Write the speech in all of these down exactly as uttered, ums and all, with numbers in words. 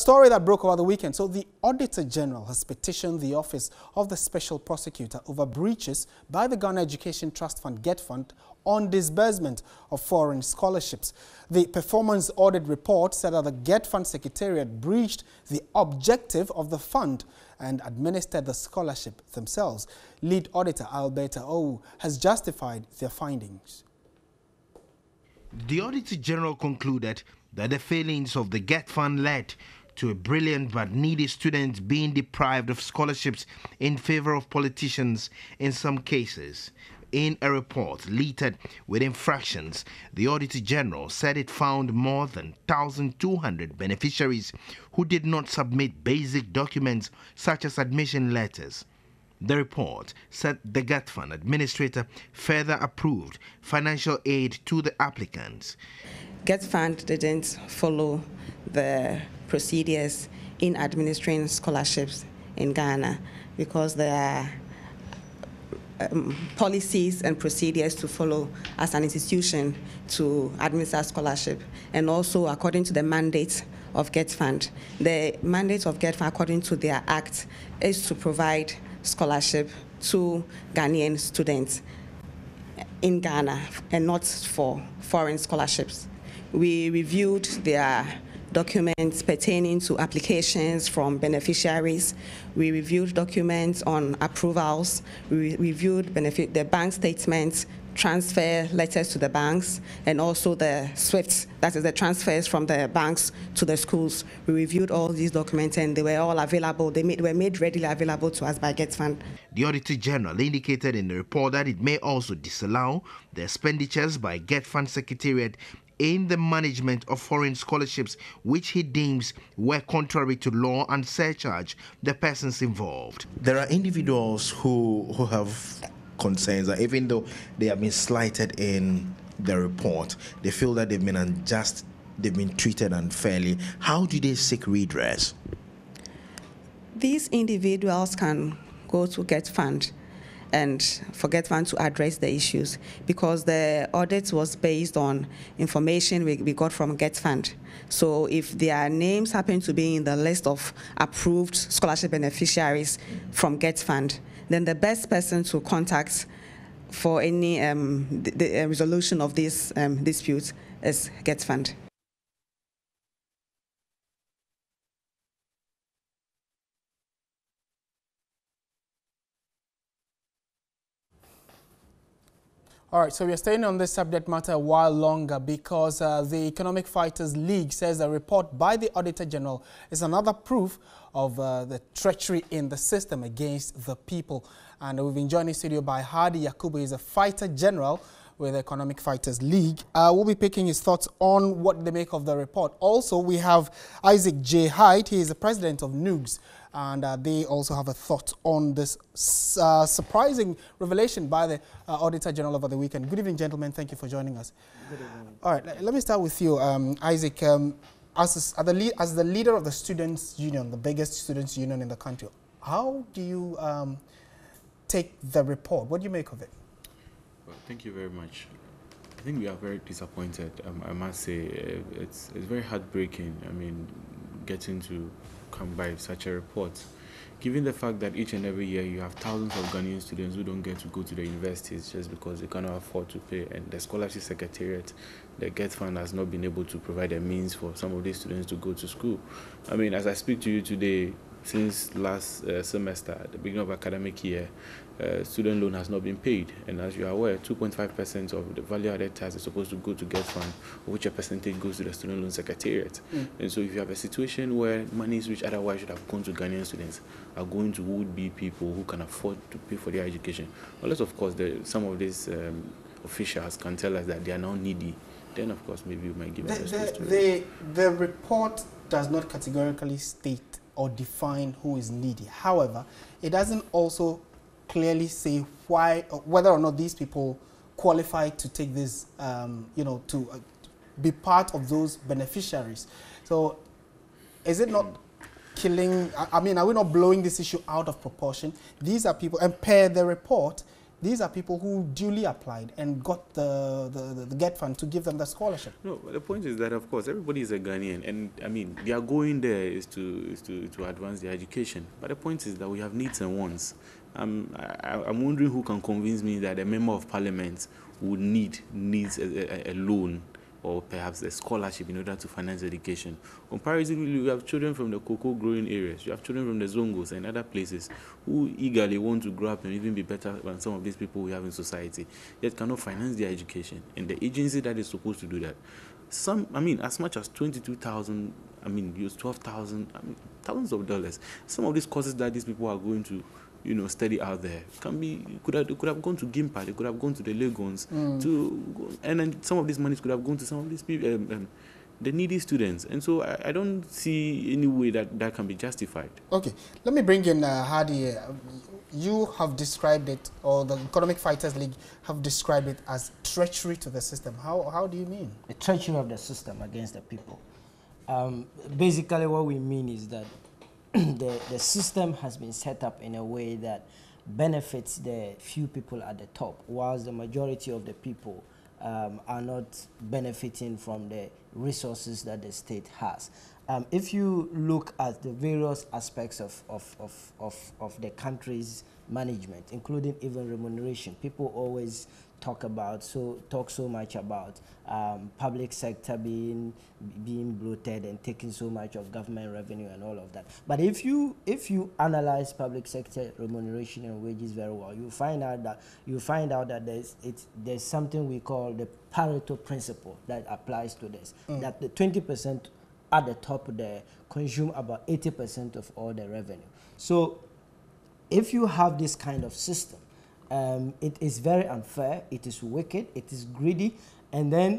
story that broke over the weekend. So the Auditor General has petitioned the Office of the Special Prosecutor over breaches by the Ghana Education Trust Fund GETFund on disbursement of foreign scholarships. The performance audit report said that the GETFund Secretariat breached the objective of the fund and administered the scholarship themselves. Lead Auditor Alberta O has justified their findings. The Auditor General concluded that the failings of the GETFund led to a brilliant but needy students being deprived of scholarships in favor of politicians in some cases. In a report littered with infractions, the Auditor General said it found more than one thousand two hundred beneficiaries who did not submit basic documents such as admission letters. The report said the GETFund administrator further approved financial aid to the applicants. GETFund didn't follow the procedures in administering scholarships in Ghana because there are um, policies and procedures to follow as an institution to administer scholarship, and also according to the mandate of GETFund. The mandate of GETFund, according to their act, is to provide scholarship to Ghanaian students in Ghana and not for foreign scholarships. We reviewed their documents pertaining to applications from beneficiaries. We reviewed documents on approvals. We reviewed benefit, the bank statements, transfer letters to the banks, and also the SWIFT, that is the transfers from the banks to the schools. We reviewed all these documents and they were all available. They made, were made readily available to us by GETFund. The Auditor General indicated in the report that it may also disallow the expenditures by GETFund Secretariat in the management of foreign scholarships, which he deems were contrary to law, and surcharge the persons involved. There are individuals who, who have concerns that even though they have been slighted in the report, they feel that they've been unjust, they've been treated unfairly. How do they seek redress? These individuals can go to GETFund and for GETFund to address the issues, because the audit was based on information we, we got from GETFund. So if their names happen to be in the list of approved scholarship beneficiaries from GETFund, then the best person to contact for any um, the, the resolution of this um, dispute is GETFund. All right, so we are staying on this subject matter a while longer because uh, the Economic Fighters League says a report by the Auditor General is another proof of uh, the treachery in the system against the people. And we've been joined in studio by Hadi Yakubu. He's a fighter general with the Economic Fighters League. Uh, we'll be picking his thoughts on what they make of the report. Also, we have Isaac J. Hyde. He is the president of N U G S. And uh, they also have a thought on this uh, surprising revelation by the uh, Auditor General over the weekend. Good evening, gentlemen. Thank you for joining us. Good evening. All right, let me start with you, um, Isaac. Um, as, as, the lead, as the leader of the Students' Union, the biggest students' union in the country, how do you um, take the report? What do you make of it? Well, thank you very much. I think we are very disappointed. Um, I must say, uh, it's, it's very heartbreaking. I mean, getting to come by such a report, given the fact that each and every year you have thousands of Ghanaian students who don't get to go to the universities just because they cannot afford to pay, and the Scholarship Secretariat, the GETFund, has not been able to provide a means for some of these students to go to school. I mean, as I speak to you today, since last uh, semester, at the beginning of academic year, uh, student loan has not been paid. And as you are aware, two point five percent of the value-added tax is supposed to go to GETFund, of which a percentage goes to the Student Loan Secretariat. Mm. And so if you have a situation where monies which otherwise should have gone to Ghanaian students are going to would-be people who can afford to pay for their education, unless, of course, the, some of these um, officials can tell us that they are now needy, then, of course, maybe we might give us a space to the, the report does not categorically state or define who is needy. However, it doesn't also clearly say why, whether or not these people qualify to take this, um, you know, to uh, be part of those beneficiaries. So, is it not killing? I, I mean, are we not blowing this issue out of proportion? These are people, and per the report, These are people who duly applied and got the, the, the, the GETFund to give them the scholarship. No, but the point is that, of course, everybody is a Ghanaian, and I mean, they are going there is to is to, to advance their education. But the point is that we have needs and wants. Um, I, I'm wondering who can convince me that a member of parliament would need needs a, a, a loan or perhaps a scholarship in order to finance education. Comparatively, you have children from the cocoa growing areas, you have children from the Zongos and other places who eagerly want to grow up and even be better than some of these people we have in society, yet cannot finance their education. And the agency that is supposed to do that, some, I mean, as much as twenty-two thousand, I mean, use twelve thousand, I mean, thousands of dollars. Some of these courses that these people are going to, you know, study out there can be, could have, could have gone to Gimpa, they could have gone to the Legons, mm. to, and then some of these monies could have gone to some of these people, um, um, the needy students. And so I, I don't see any way that that can be justified. Okay, let me bring in uh, Hadi. You have described it, or the Economic Fighters League have described it as treachery to the system. How, how do you mean? The treachery of the system against the people. Um, basically what we mean is that The, the system has been set up in a way that benefits the few people at the top, whilst the majority of the people um, are not benefiting from the resources that the state has. Um, if you look at the various aspects of, of, of, of, of the country's management, including even remuneration, people always talk about so talk so much about um, public sector being being bloated and taking so much of government revenue and all of that. But if you if you analyze public sector remuneration and wages very well, you find out that you find out that there's it's there's something we call the Pareto principle that applies to this. Mm. That the twenty percent at the top there consume about eighty percent of all the revenue. So if you have this kind of system, Um, it is very unfair, it is wicked, it is greedy, and then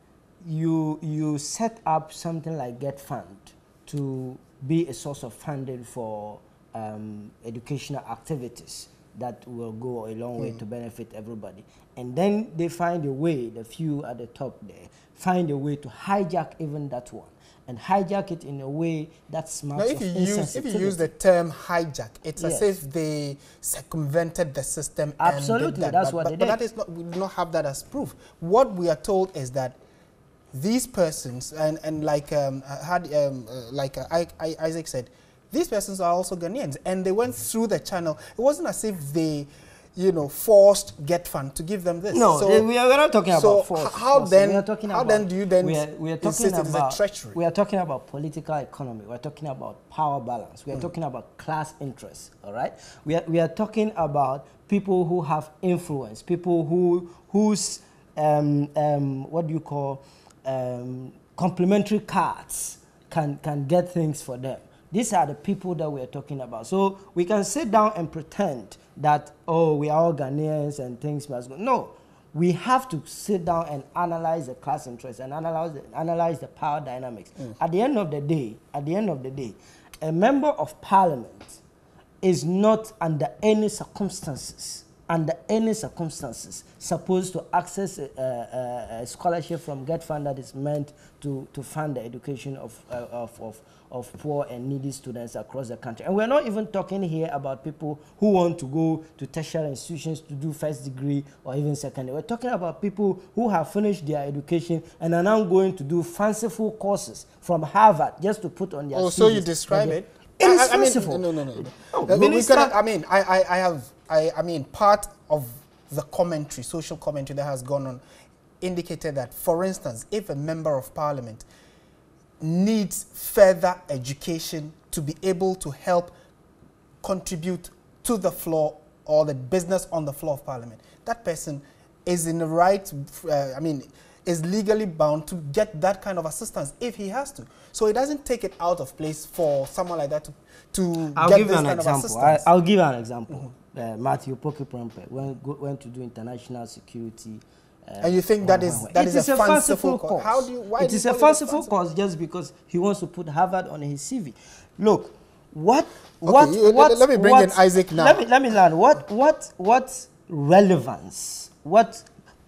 you you set up something like GETFund to be a source of funding for um, educational activities that will go a long way mm. to benefit everybody. And then they find a way, the few at the top there, find a way to hijack even that one, and hijack it in a way that smarts now, if you use if you use the term hijack, it's yes. as if they circumvented the system. Absolutely, and did that. that's but, what but, they but did. that is not, we do not have that as proof. What we are told is that these persons, and and like um, had um, uh, like uh, I, I, Isaac said, these persons are also Ghanaians, and they went through the channel. It wasn't as if they, you know, forced GETFund to give them this. No, so, we are not talking so about force. How then? We are talking how about, then do you then we are, we are talking insist about, it is a treachery? We are talking about political economy. We are talking about power balance. We are mm. talking about class interests. All right. We are we are talking about people who have influence. People who whose um, um, what do you call um, complementary cards can can get things for them. These are the people that we are talking about. So we can sit down and pretend that, oh, we are all Ghanaians and things must go. No, we have to sit down and analyze the class interests and analyze the, analyze the power dynamics. Mm. At the end of the day, at the end of the day, a member of parliament is not under any circumstances, under any circumstances, supposed to access a, a, a scholarship from GETFund that is meant to, to fund the education of, uh, of, of of poor and needy students across the country. And we're not even talking here about people who want to go to tertiary institutions to do first degree or even secondary. We're talking about people who have finished their education and are now going to do fanciful courses from Harvard just to put on their Oh, so you describe it? It is I, I fanciful. Mean, no, no, no. no. Oh, uh, minister, we can, I mean, I, I, I have, I, I mean, part of the commentary, social commentary that has gone on indicated that, for instance, if a member of parliament needs further education to be able to help contribute to the floor or the business on the floor of parliament, that person is in the right, uh, I mean, is legally bound to get that kind of assistance if he has to. So it doesn't take it out of place for someone like that to, to I'll get give this you an kind example. of assistance. I, I'll give you an example. Mm-hmm. uh, Matthew Poki-Prempeh went, went to do international security. Uh, and you think that is that is, is a, a fanciful course? How do you? Why it do is you a fanciful course just because he wants to put Harvard on his C V. Look, what okay, what you, what? Let me bring what, in Isaac now. Let me let me learn what what what relevance, what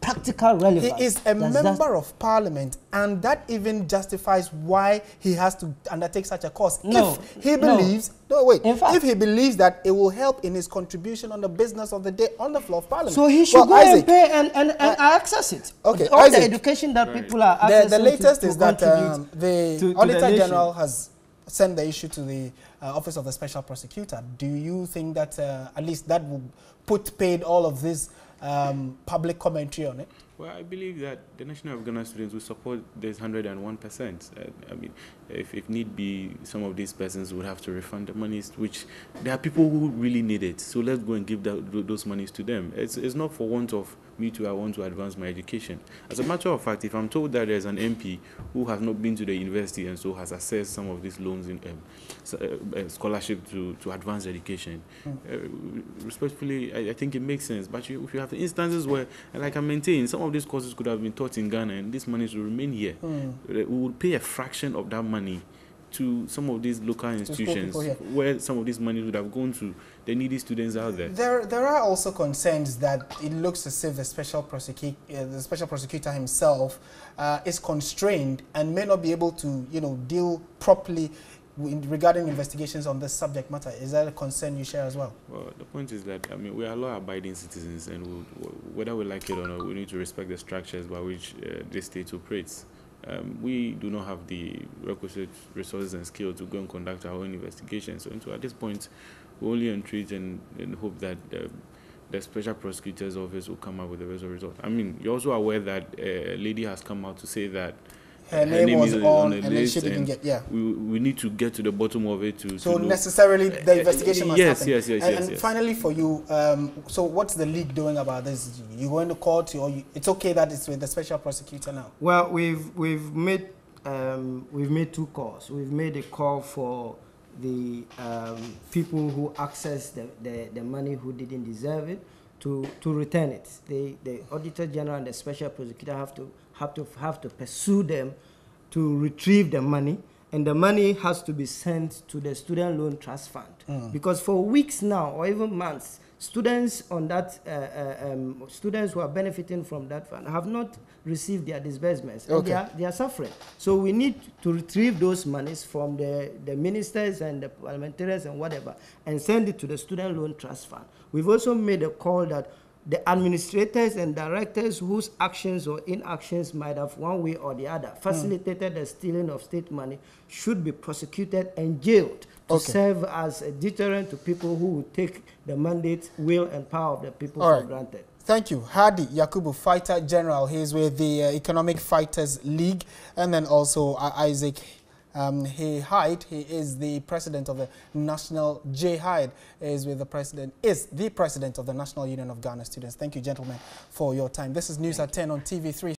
practical relevance. He is a member of parliament, and that even justifies why he has to undertake such a course. No, if he believes, no, no wait, in fact, if he believes that it will help in his contribution on the business of the day on the floor of parliament. So he should well, go Isaac, and pay and, and, and uh, access it. Okay, all Isaac, the education that right. people are the, accessing the latest to, to is that um, the to, to Auditor the General has sent the issue to the uh, Office of the Special Prosecutor. Do you think that uh, at least that will put paid all of this um, public commentary on it? Well, I believe that the National of Ghana students will support this one hundred and one percent. Uh, I mean, if, if need be, some of these persons would have to refund the monies, which there are people who really need it. So let's go and give that, those monies to them. It's, it's not for want of me too, I want to advance my education. As a matter of fact, if I'm told that there's an M P who has not been to the university and so has assessed some of these loans in um, so, uh, uh, scholarship to, to advance education, mm. uh, respectfully, I, I think it makes sense. But you, if you have instances where, like I maintain, some of these courses could have been taught in Ghana and this money will remain here, mm. we would pay a fraction of that money to some of these local institutions where some of these money would have gone to the needy students out there. There, there are also concerns that it looks as if the special prosecutor, uh, the special prosecutor himself, uh, is constrained and may not be able to, you know, deal properly in, regarding investigations on this subject matter. Is that a concern you share as well? Well, the point is that I mean we are law-abiding citizens, and we'll, whether we like it or not, we need to respect the structures by which uh, this state operates. Um, we do not have the requisite resources and skill to go and conduct our own investigations. So, so at this point, we only entreat and, and hope that uh, the Special Prosecutor's Office will come up with a better result. I mean, you're also aware that a lady has come out to say that her, her name, name was is on, on the and then list, she didn't and get, yeah. We, we need to get to the bottom of it to. So to necessarily the investigation must yes, happen. Yes, yes, and, yes. And yes. finally, for you, um, so what's the league doing about this? You going to court, or you, it's okay that it's with the Special Prosecutor now? Well, we've we've made um, we've made two calls. We've made a call for the um, people who access the, the the money who didn't deserve it to to return it. The the Auditor General and the Special Prosecutor have to have to have to pursue them to retrieve the money, and the money has to be sent to the Student Loan Trust Fund. Mm. Because for weeks now, or even months, students on that, uh, uh, um, students who are benefiting from that fund have not received their disbursements, and okay. they, are, they are suffering. So we need to retrieve those monies from the, the ministers and the parliamentarians and whatever, and send it to the Student Loan Trust Fund. We've also made a call that the administrators and directors whose actions or inactions might have one way or the other facilitated mm. the stealing of state money should be prosecuted and jailed to okay. serve as a deterrent to people who will take the mandate, will, and power of the people All for right. granted. Thank you. Hadi Yakubu, Fighter General. He's with the uh, Economic Fighters League, and then also uh, Isaac Um, he Hyde, he is the president of the National, J. Hyde is with the president, is the president of the National Union of Ghana Students. Thank you, gentlemen, for your time. This is News Thank at ten on T V three.